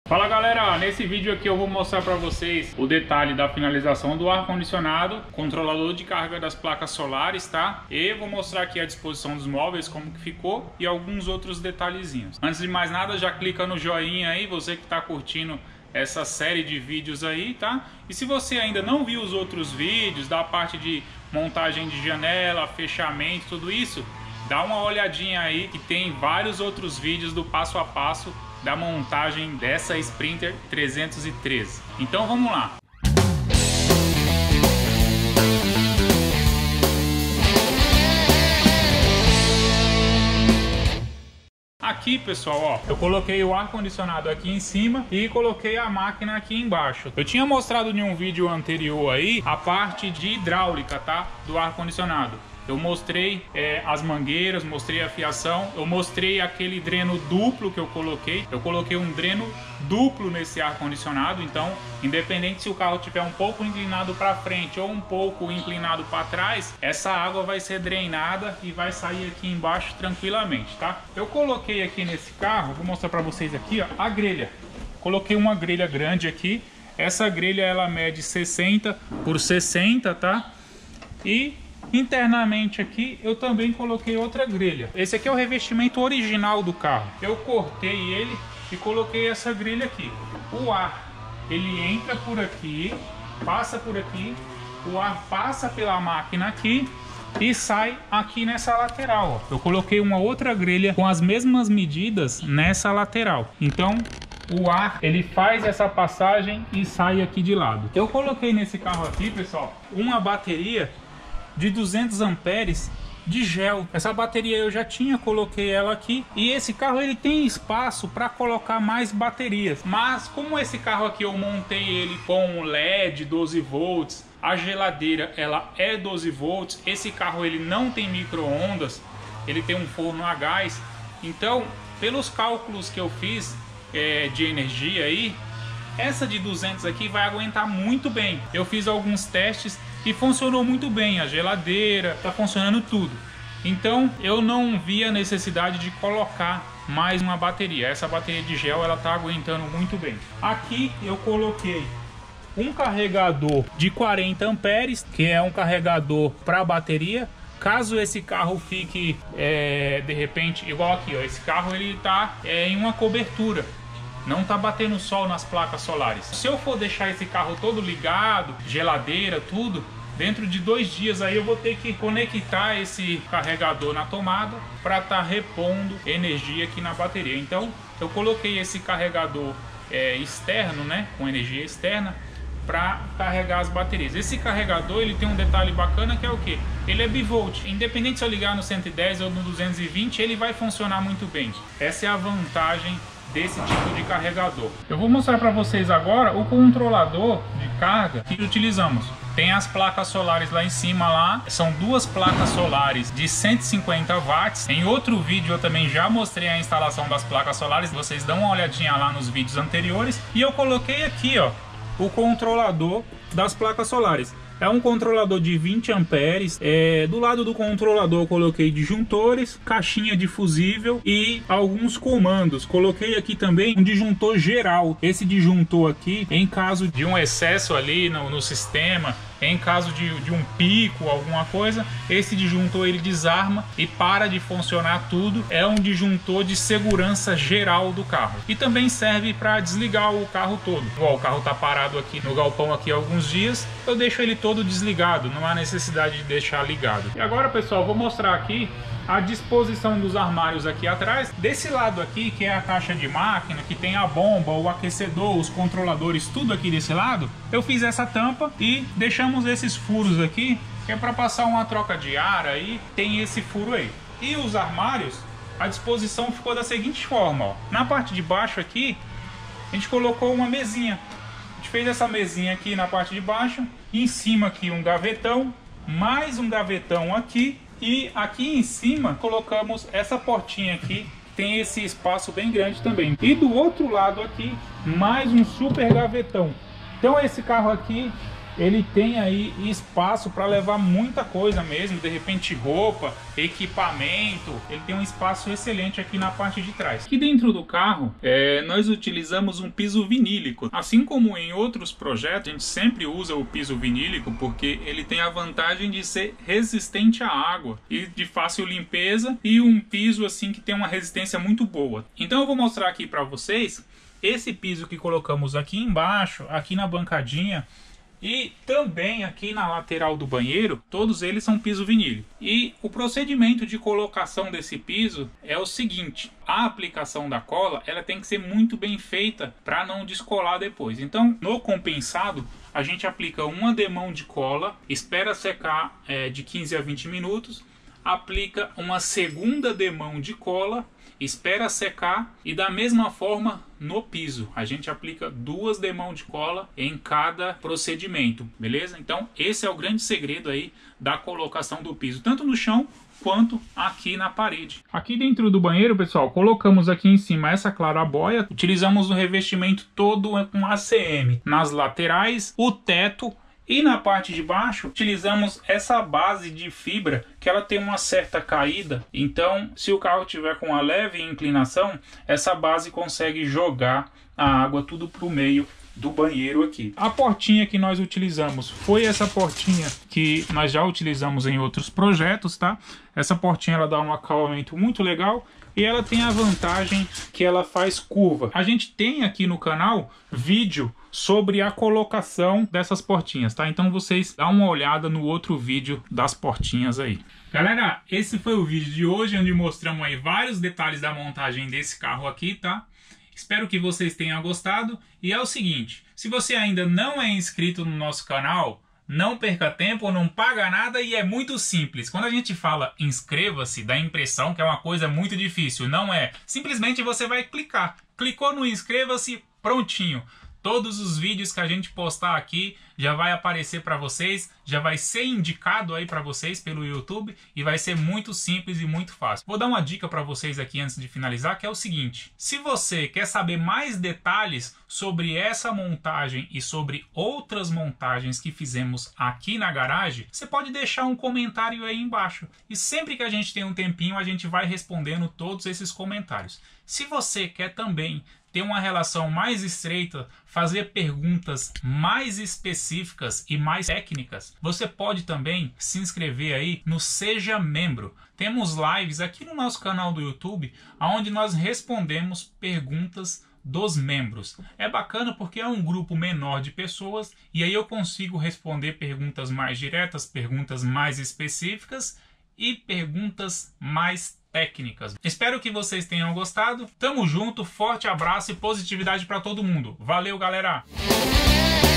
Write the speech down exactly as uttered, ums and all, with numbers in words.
Fala galera, nesse vídeo aqui eu vou mostrar para vocês o detalhe da finalização do ar-condicionado, controlador de carga das placas solares, tá? E vou mostrar aqui a disposição dos móveis, como que ficou e alguns outros detalhezinhos. Antes de mais nada, já clica no joinha aí, você que está curtindo essa série de vídeos aí, tá? E se você ainda não viu os outros vídeos da parte de montagem de janela, fechamento, tudo isso, dá uma olhadinha aí que tem vários outros vídeos do passo a passo da montagem dessa Sprinter trezentos e treze. Então vamos lá. Aqui, pessoal, ó, eu coloquei o ar-condicionado aqui em cima e coloquei a máquina aqui embaixo. Eu tinha mostrado em um vídeo anterior aí a parte de hidráulica, tá? Do ar-condicionado. Eu mostrei é, as mangueiras, mostrei a fiação, eu mostrei aquele dreno duplo que eu coloquei. Eu coloquei um dreno duplo nesse ar-condicionado, então, independente se o carro estiver um pouco inclinado para frente ou um pouco inclinado para trás, essa água vai ser drenada e vai sair aqui embaixo tranquilamente, tá? Eu coloquei aqui nesse carro, vou mostrar para vocês aqui, ó, a grelha. Coloquei uma grelha grande aqui. Essa grelha ela mede sessenta por sessenta, tá? E internamente aqui eu também coloquei outra grelha. Esse aqui é o revestimento original do carro. Eu cortei ele e coloquei essa grelha aqui. O ar, ele entra por aqui, passa por aqui, o ar passa pela máquina aqui e sai aqui nessa lateral, ó. Eu coloquei uma outra grelha com as mesmas medidas nessa lateral. Então o ar, ele faz essa passagem e sai aqui de lado. Eu coloquei nesse carro aqui, pessoal, uma bateria de duzentos amperes de gel. Essa bateria eu já tinha, coloquei ela aqui. E esse carro ele tem espaço para colocar mais baterias. Mas como esse carro aqui eu montei ele com L E D doze volts, a geladeira ela é doze volts, esse carro ele não tem micro-ondas, ele tem um forno a gás. Então, pelos cálculos que eu fiz é, de energia aí, essa de duzentos aqui vai aguentar muito bem. Eu fiz alguns testes e funcionou muito bem, a geladeira, tá funcionando tudo. Então eu não vi a necessidade de colocar mais uma bateria. Essa bateria de gel ela tá aguentando muito bem. Aqui eu coloquei um carregador de quarenta amperes, que é um carregador para bateria. Caso esse carro fique é, de repente igual aqui, ó, esse carro ele tá é, em uma cobertura, não tá batendo sol nas placas solares. Se eu for deixar esse carro todo ligado, geladeira, tudo, dentro de dois dias aí eu vou ter que conectar esse carregador na tomada para estar tá repondo energia aqui na bateria. Então eu coloquei esse carregador é, externo, né, com energia externa, para carregar as baterias. Esse carregador ele tem um detalhe bacana que é o que? Ele é bivolt. Independente se eu ligar no cento e dez ou no duzentos e vinte, ele vai funcionar muito bem. Essa é a vantagem desse tipo de carregador. Eu vou mostrar para vocês agora o controlador de carga que utilizamos. Tem as placas solares lá em cima lá, são duas placas solares de cento e cinquenta watts. Em outro vídeo eu também já mostrei a instalação das placas solares, vocês dão uma olhadinha lá nos vídeos anteriores. E eu coloquei aqui, ó, o controlador das placas solares. É um controlador de vinte amperes. É, do lado do controlador eu coloquei disjuntores, caixinha de fusível e alguns comandos. Coloquei aqui também um disjuntor geral. Esse disjuntor aqui, em caso de um excesso ali no, no sistema, em caso de, de um pico, alguma coisa, esse disjuntor ele desarma e para de funcionar tudo. É um disjuntor de segurança geral do carro. E também serve para desligar o carro todo. Igual o carro está parado aqui no galpão aqui há alguns dias, eu deixo ele todo desligado, não há necessidade de deixar ligado. E agora, pessoal, vou mostrar aqui a disposição dos armários aqui atrás. Desse lado aqui, que é a caixa de máquina, que tem a bomba, o aquecedor, os controladores, tudo aqui desse lado, eu fiz essa tampa e deixamos esses furos aqui, que é para passar uma troca de ar aí, tem esse furo aí. E os armários, a disposição ficou da seguinte forma, ó. Na parte de baixo aqui, a gente colocou uma mesinha. A gente fez essa mesinha aqui na parte de baixo, em cima aqui um gavetão, mais um gavetão aqui, e aqui em cima colocamos essa portinha aqui, que tem esse espaço bem grande também. E do outro lado aqui, mais um super gavetão. Então esse carro aqui, ele tem aí espaço para levar muita coisa mesmo, de repente roupa, equipamento. Ele tem um espaço excelente aqui na parte de trás. Aqui dentro do carro, é, nós utilizamos um piso vinílico. Assim como em outros projetos, a gente sempre usa o piso vinílico porque ele tem a vantagem de ser resistente à água e de fácil limpeza, e um piso assim que tem uma resistência muito boa. Então eu vou mostrar aqui para vocês esse piso que colocamos aqui embaixo, aqui na bancadinha, e também aqui na lateral do banheiro. Todos eles são piso vinílico. E o procedimento de colocação desse piso é o seguinte: a aplicação da cola ela tem que ser muito bem feita para não descolar depois. Então, no compensado, a gente aplica uma demão de cola, espera secar é, de quinze a vinte minutos, aplica uma segunda demão de cola, espera secar, e da mesma forma no piso a gente aplica duas demãos de cola em cada procedimento, beleza? Então esse é o grande segredo aí da colocação do piso, tanto no chão quanto aqui na parede. Aqui dentro do banheiro, pessoal, colocamos aqui em cima essa clarabóia, utilizamos o revestimento todo com A C M nas laterais, o teto. E na parte de baixo utilizamos essa base de fibra que ela tem uma certa caída. Então, se o carro tiver com uma leve inclinação, essa base consegue jogar a água tudo para o meio do banheiro aqui. A portinha que nós utilizamos foi essa portinha que nós já utilizamos em outros projetos, tá? Essa portinha ela dá um acabamento muito legal. E ela tem a vantagem que ela faz curva. A gente tem aqui no canal vídeo sobre a colocação dessas portinhas, tá? Então vocês dão uma olhada no outro vídeo das portinhas aí. Galera, esse foi o vídeo de hoje, onde mostramos aí vários detalhes da montagem desse carro aqui, tá? Espero que vocês tenham gostado. E é o seguinte, se você ainda não é inscrito no nosso canal, não perca tempo, não paga nada e é muito simples. Quando a gente fala inscreva-se, dá a impressão que é uma coisa muito difícil. Não é. Simplesmente você vai clicar. Clicou no inscreva-se, prontinho. Todos os vídeos que a gente postar aqui já vai aparecer para vocês, já vai ser indicado aí para vocês pelo YouTube e vai ser muito simples e muito fácil. Vou dar uma dica para vocês aqui antes de finalizar, que é o seguinte: se você quer saber mais detalhes sobre essa montagem e sobre outras montagens que fizemos aqui na garagem, você pode deixar um comentário aí embaixo. E sempre que a gente tem um tempinho, a gente vai respondendo todos esses comentários. Se você quer também ter uma relação mais estreita, fazer perguntas mais específicas e mais técnicas, você pode também se inscrever aí no Seja Membro. Temos lives aqui no nosso canal do YouTube, onde nós respondemos perguntas dos membros. É bacana porque é um grupo menor de pessoas e aí eu consigo responder perguntas mais diretas, perguntas mais específicas e perguntas mais técnicas. Espero que vocês tenham gostado. Tamo junto, forte abraço e positividade para todo mundo. Valeu, galera!